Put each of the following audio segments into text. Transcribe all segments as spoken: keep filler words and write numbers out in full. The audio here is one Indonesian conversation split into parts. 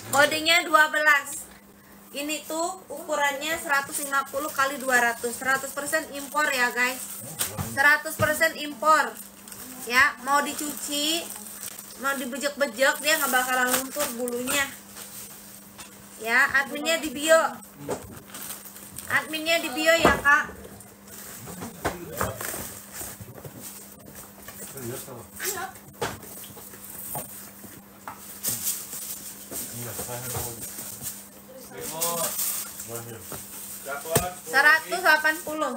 Kodenya dua belas. Ini tuh ukurannya seratus lima puluh kali dua ratus. seratus persen impor ya guys. seratus persen impor. Ya, mau dicuci, mau dibejek-bejek dia nggak bakalan luntur bulunya. Ya, adminnya di bio. Adminnya di bio ya, Kak. seratus delapan puluh.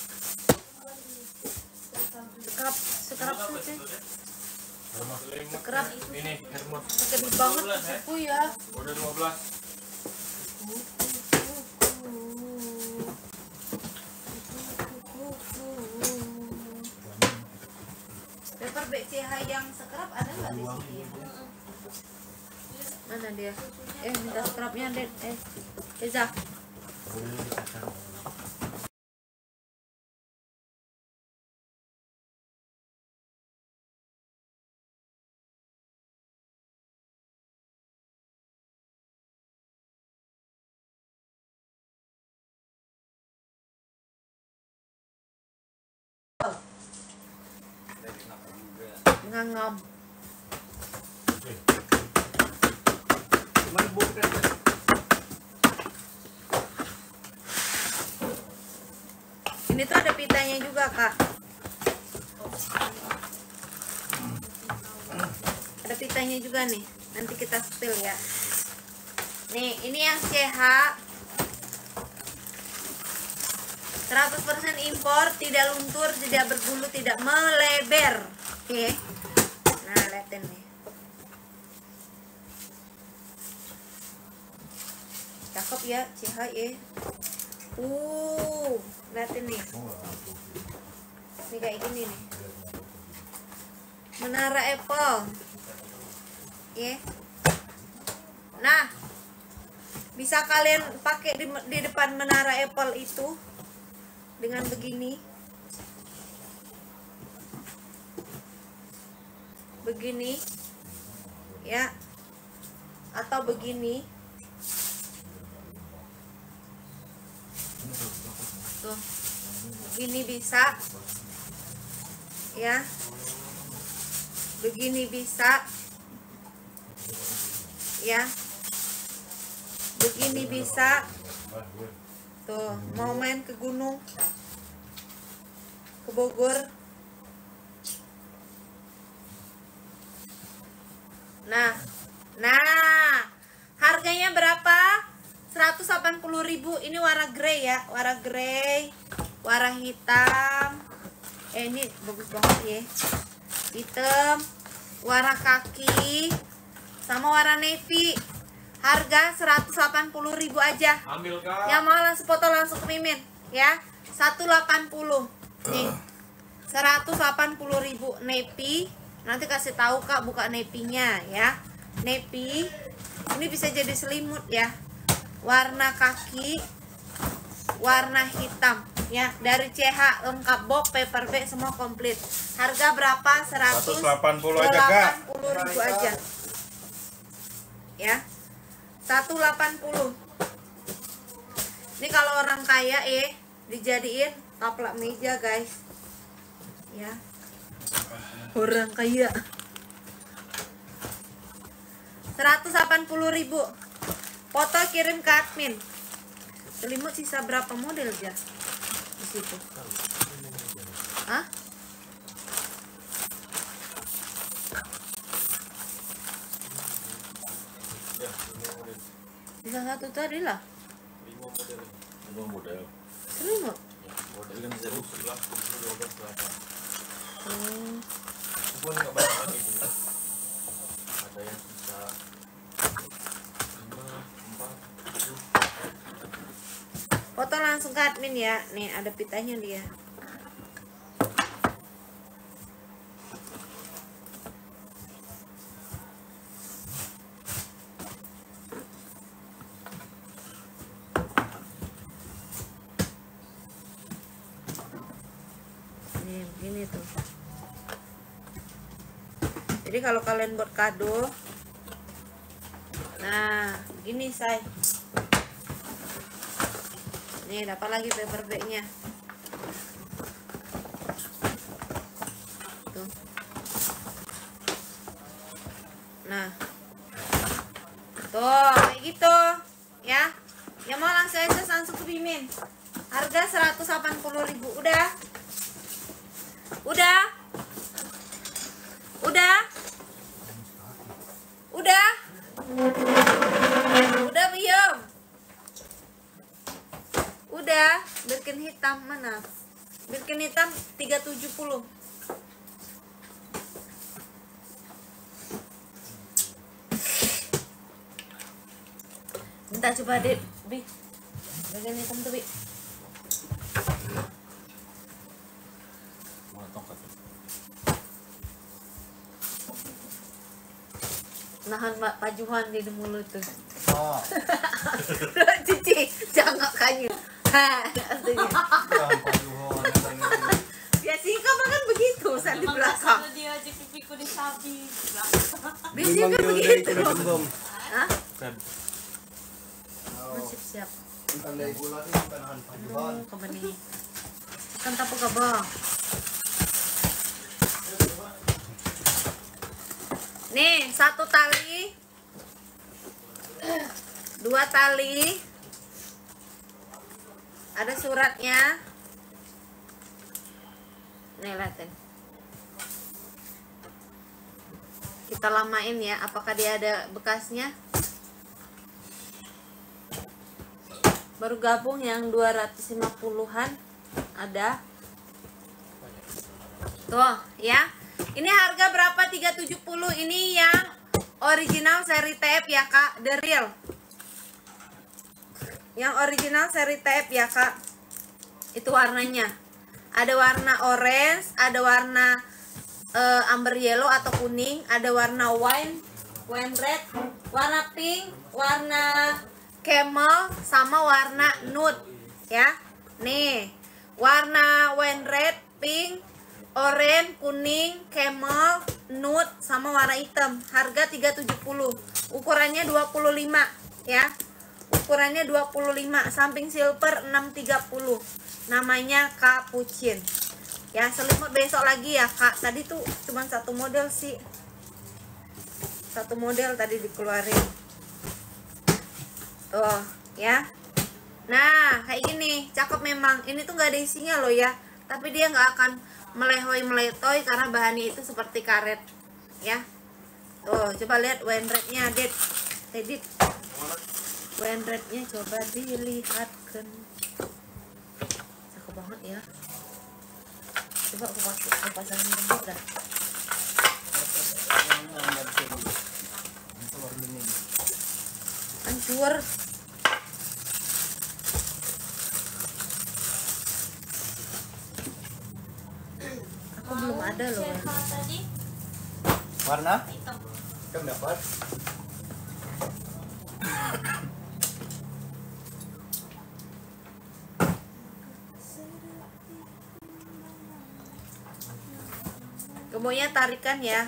Sekrap, sekrap saja. Sekrap. Ini Hermos. Gede banget kuku ya. Udah dua belas. Paper B C H yang sekrap ada nggak di sini? Mana dia? Eh, minta scrubnya deh. Eh, Eza. Ngangam. Ini tuh ada pitanya juga, Kak. Ada pitanya juga nih. Nanti kita spill ya. Nih, ini yang C H. seratus persen impor, tidak luntur, tidak berbulu, tidak melebar. Oke. Nah, liatin nih. Cakep ya, C H ya. Uh, liatin nih. Ini kayak gini nih. Menara Apple. Ya. Nah, bisa kalian pakai di, di depan menara Apple itu dengan begini. Begini. Ya. Atau begini. Tuh, begini bisa, ya, begini bisa, ya, begini bisa. Tuh, mau main ke gunung, ke Bogor. Nah, nah, harganya berapa? seratus delapan puluh ribu. Ini warna grey ya, warna grey, warna hitam. Eh, ini bagus banget ya. Hitam, warna kaki, sama warna navy. Harga seratus delapan puluh ribu aja. Ambil, Kak. Yang mau langsung foto langsung ke Mimin ya. seratus delapan puluh. Nih. seratus delapan puluh ribu navy. Nanti kasih tahu Kak buka navy-nya ya. Navy. Ini bisa jadi selimut ya. Warna kaki, warna hitam ya, dari C H lengkap box, paper bag semua komplit. Harga berapa? seratus delapan puluh aja, Kak. seratus delapan puluh ribu aja. Ya. seratus delapan puluh. Ini kalau orang kaya eh dijadiin taplak meja, guys. Ya. Orang kaya. seratus delapan puluh ribu. Foto kirim ke admin. Selimut sisa berapa model ya di situ? Hah? Sisa satu tadi lah. lima model. lima model. Selimut. Model kan bisa sebelas, dua belas, delapan. Hmm. Bukan enggak banyak lagi itu. Ada yang sisa Foto langsung ke admin ya. Nih ada pitanya dia. Nih begini tuh. Jadi kalau kalian buat kado, nah begini say. Nih dapat lagi paper bagnya tuh. Nah tuh kayak gitu ya. Yang mau langsung aja langsung ke Mimin. Harga seratus delapan puluh ribu. Udah udah udah udah udah belum? Udah. Birkin hitam mana? Birkin hitam tiga ratus tujuh puluh. Minta coba deh, Bi. Birkin hitam tuh, Bi. Nahan Mbak pajuhan di mulut tuh. Oh. Cici, jangan kayu. Ha, artinya. Biasanya kamu kan begitu, saat di belakang. Dia aja pipiku disabi. Biasanya kan begitu. Hah? Bukan. Masih siap. Tandai bulan ini bukan nahan pajuhan. Hmm, kamu nih. Kan tapu ka ba? Nih, satu tali. Dua tali. Ada suratnya. Nih, lihatin. Kita lamain ya, apakah dia ada bekasnya? Baru gabung yang dua ratus lima puluhan ada. Tuh, ya. Ini harga berapa? tiga ratus tujuh puluh. Ini yang original seri tape ya, Kak. The real. Yang original seri tape ya, Kak. Itu warnanya. Ada warna orange, ada warna uh, amber yellow atau kuning, ada warna wine, wine red, warna pink, warna camel, sama warna nude ya. Nih, warna wine red, pink, orange, kuning, camel, nude, sama warna hitam. Harga tiga ratus tujuh puluh. Ukurannya dua puluh lima ya. Ukurannya dua puluh lima, samping silver enam tiga puluh. Namanya Capuchin. Ya, selimut besok lagi ya, Kak. Tadi tuh cuma satu model sih. Satu model tadi dikeluarin. Tuh, ya. Nah, kayak gini, cakep memang. Ini tuh nggak ada isinya loh ya. Tapi dia nggak akan melehoi-meletoy karena bahannya itu seperti karet, ya. Tuh, coba lihat wine red-nya, Dit. Edit. Wine red-nya coba dilihatkan. Cakep banget ya. Coba aku pakai, aku pasangin dulu dah. Hancur. Aku belum ada loh. Tadi Warna? hitam. Kamu dapat? Kemudian tarikan ya.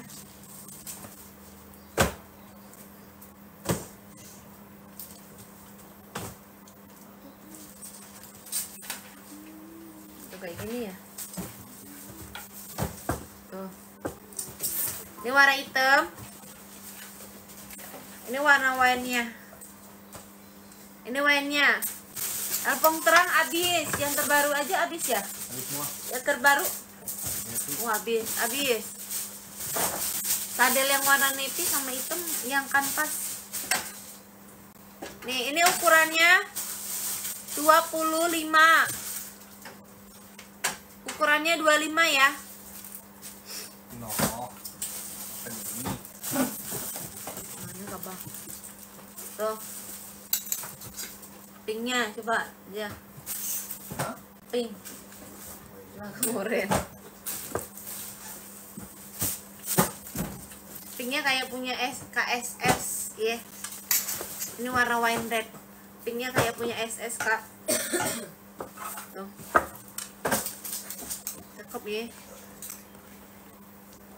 Tuh kayak gini ya. Tuh. Ini warna hitam. Ini warna wine-nya. Ini wine-nya. Alpong terang habis, yang terbaru aja habis ya. Habis semua. Yang terbaru. Oh, habis, habis. Sadel yang warna navy sama hitam yang kanvas. Nih, ini ukurannya dua puluh lima. Ukurannya dua puluh lima ya. No. Ini. Mana kabah? Tuh. Pinknya coba ya. Hah? Pink. Nah, kemarin. Pinknya kayak punya S K S S ya. Ini warna wine red. Pinknya kayak punya S S Kak. Tuh. Cakep ya.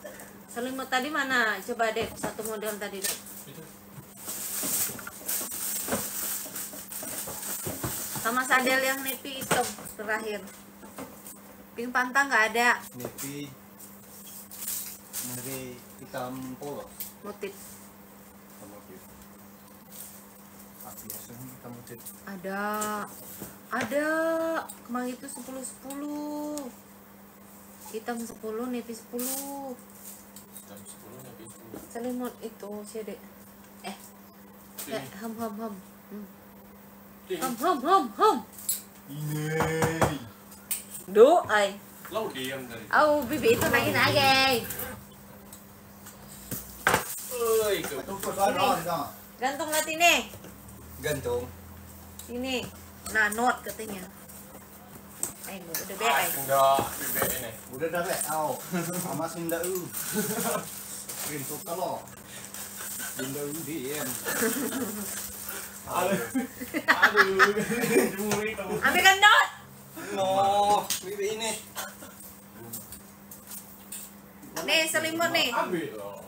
Selimut tadi mana? Coba deh satu model tadi deh. Sama sadel yang nepi hitam terakhir. Pink pantang nggak ada. Nepi dari hitam polos. Motif. Hitam motif. Ah, biasanya hitam motif. Ada. Ada. Kemarin itu sepuluh sepuluh. Hitam sepuluh, nepi sepuluh. Jam sepuluh nepi sepuluh. Selimut itu sih dek. Eh. Ya, ham ham ham. Hmm. Ham ham ham ham. Ini. Do ay. Lau diam tadi. Au bibi itu naik lagi. Oi, ke Tunggu sana, sana. Gantung lihat ini. Gantung. Ini. Nah, not katanya. Ay, udah be ay. enggak B B ini. Udah dah lek, au. Sama sinda u. Rintuk kalau. Sinda u diem. Aduh. Aduh. Jumuri kamu. Ambilkan not. No, bibi ini. Nih, selimut nih. Ambil loh.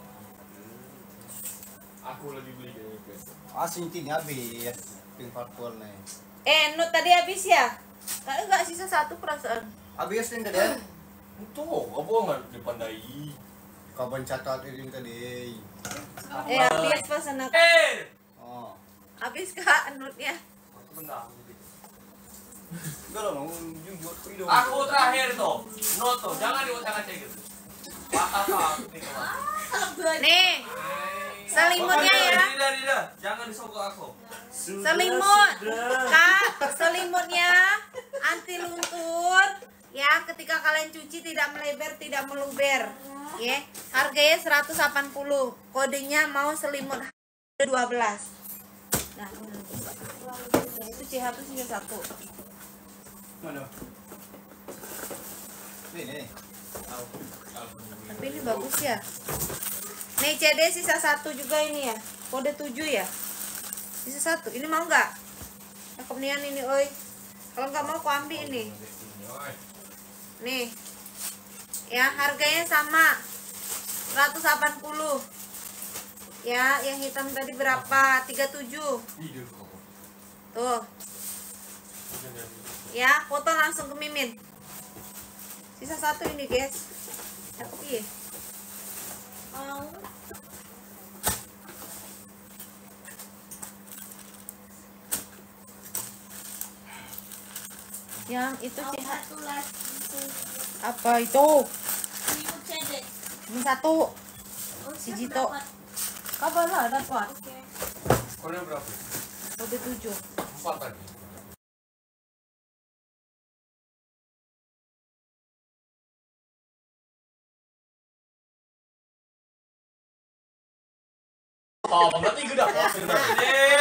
Aku lagi beli kayaknya guys. Asin ini habis. Pink purple nih. Eh, not tadi habis ya? Kayaknya nggak sisa satu perasaan. Habis nih tadi. Itu apa nggak dipandai? Kapan catat ini tadi? Eh, habis pas anak. Eh, Oh. Habis kak nutnya. bentar. Enggak lah, mau jujur video. Aku terakhir tuh, noto, jangan diutak-atik gitu. Patah pak, nih kawan. Nih, selimutnya ya. Tidak, tidak, jangan disogok aku. Selimut, kak, selimutnya anti luntur. Ya, ketika kalian cuci tidak melebar, tidak meluber. Ya, harganya seratus delapan puluh. Kodenya mau selimut dua belas. Nah, ini itu C H itu sisa satu. Mana? Nih, nih. Tapi ini bagus ya. Nih C D sisa satu juga ini ya. Kode tujuh ya. Sisa satu. Ini mau nggak? Cakep nian ini, oi. Kalau nggak mau aku ambil ini. Nih. Ya, harganya sama. seratus delapan puluh. Ya, yang hitam tadi berapa? tiga puluh tujuh. Tuh. Ya, foto langsung ke Mimin. Sisa satu ini, guys. Tapi mau. Yang itu sih apa itu? Ini satu. Si Jito. Kapan lah dapat? Kode berapa? Kode tujuh. Empat tadi. Oh, berarti gue udah posir berarti.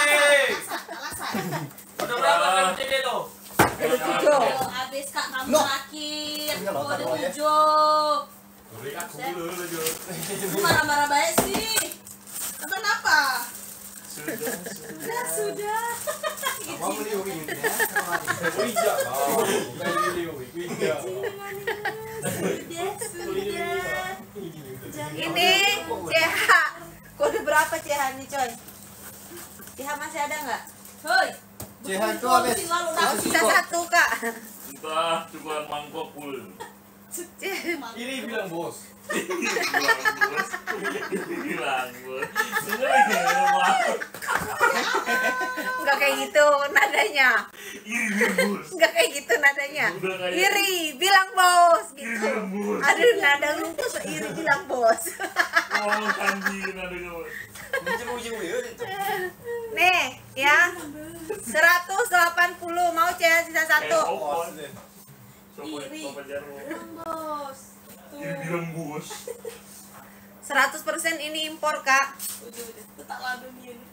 Udah berapa kan C D tuh? Kode tujuh. Habis kak kamu No. terakhir. Enggak loh, Kode taruh ya. tujuh. Beri aku dulu dulu. Lu marah-marah baik sih. Kenapa? Sudah. Sudah, sudah. Mau beli ini ya. Wija. Oh, beli Wija. Sudah, sudah. Ini C H. Kode berapa C H nih, coy? C H masih ada nggak? Hoi. C H itu habis. Lalu Oh, sisa satu, Kak. Entah cuma mangkok pul. Ini bilang bos. Bilang bos. Bilang bos. Sebenarnya Enggak kayak gitu nadanya. iri bos. Enggak kayak gitu nadanya. Udah kayak- Iri, bilang bos gitu. Bilang bos. Aduh, nada lu tuh so iri bilang bos. Mau kandiin ada kawan. Ujung-ujung ya itu. Nih, ya. seratus delapan puluh mau C H sisa Eh, satu. opon. Coba Iri. coba jarwo. bos. Iri bilang bos. seratus persen ini impor, Kak. Udah, udah. Letaklah dunia ini.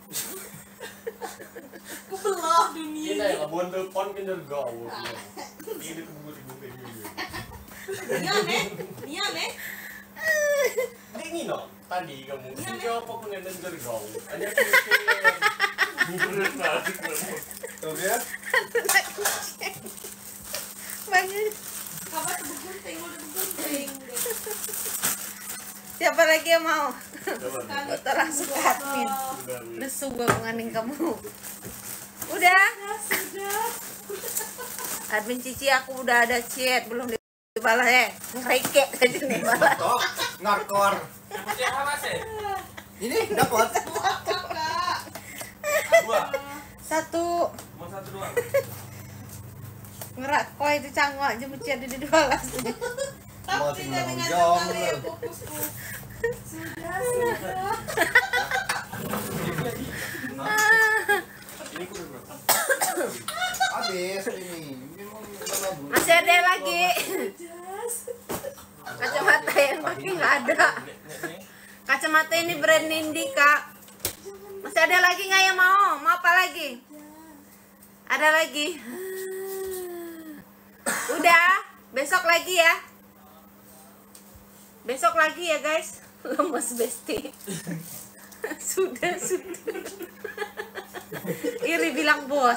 Kebelah dunia. Kita ya labuan telepon kan dari gaul. Ini keburu keburu ini. Nia nih, Nia nih. Dingin no. Tadi kamu Iya, siapa pun yang dari gaul. Ada pikir. Bener banget kamu. Tuh ya. Banyak. Kabar tergunting, udah tergunting. Siapa lagi yang mau? Coba. Foto langsung ke admin. Udah, Wi. Lesu gue menganing kamu. Udah. Sudah. Admin Cici aku udah ada chat belum dibalas eh. Ngerekek aja nih balas. Tok, ngarkor. Putih apa sih? Ini dapat. Kakak. Dua. Satu Mau satu doang. ngerak kok itu cangok jemput chat di dibalas. Mau Tapi tinggal dengan jom. kalian fokusku. Sudah, sudah. Ini kudu bro. Habis ini. Ini mau ngelabur. Masih ada lagi. Kacamata yang pakai nggak ada. Nih, nih, nih. Kacamata ini brand Nindi kak. Masih ada lagi nggak yang mau? Mau apa lagi? Ada lagi. Udah, besok lagi ya. Besok lagi ya guys. Lemes besti. Sudah, sudah. Iri bilang bos.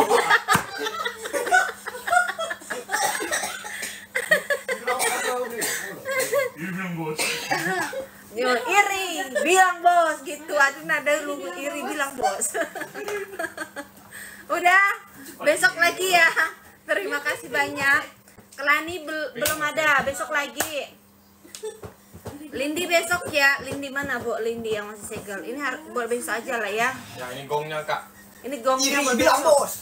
Ini bilang bos. Yo, iri bilang bos gitu. Aduh nada lu iri bilang bos. Udah, besok lagi ya. Terima kasih banyak. Kelani bel- belum ada, besok lagi. Lindi besok ya. Lindi mana Bu? Lindi yang masih segel. Ini har- buat besok aja lah ya. Ya ini gongnya kak. Ini gongnya Iri buat bilang besok. bos.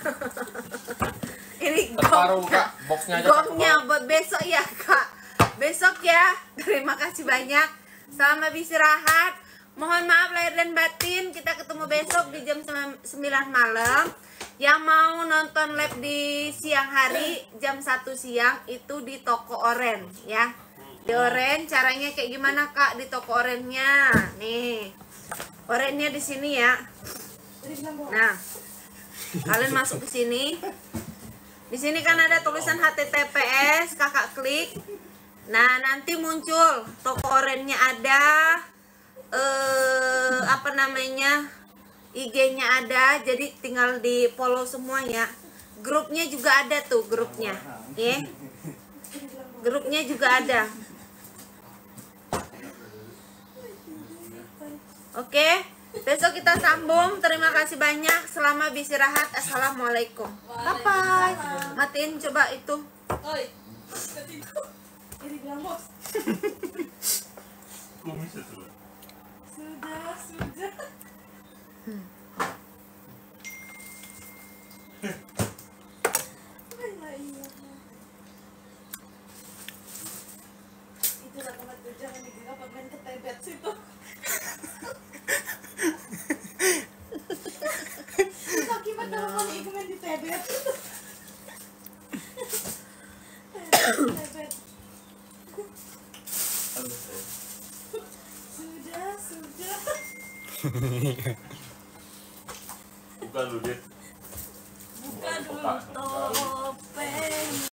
Ini Terparu gongnya. kak. Boxnya aja. Gongnya buat besok ya kak. Besok ya. Terima kasih banyak. Selamat istirahat. Mohon maaf lahir dan batin. Kita ketemu besok di jam sembilan malam. Yang mau nonton live di siang hari jam satu siang itu di toko Oren ya. Di Oren caranya kayak gimana kak di toko Orennya? Nih. Orennya di sini ya. Nah. Kalian masuk ke sini. Di sini kan ada tulisan H T T P S, kakak klik. Nah, nanti muncul toko Orennya ada, eh apa namanya, I G-nya ada, jadi tinggal di follow semuanya. Grupnya juga ada tuh grupnya, ya. Grupnya juga ada. Oke, besok kita sambung. Terima kasih banyak. Selamat beristirahat. Assalamualaikum. Bye bye. Matiin coba itu. Oi. Ketipu. Iri bilang bos. Kumis itu lah. Sudah, sudah. Ayolah, iya. Itulah tempat kerja yang digerapak main ketebet situ. Kaki pada orang itu main di tebet. Tebet. Sudah, sudah. Bukan lu, Dit. Buka dulu topeng.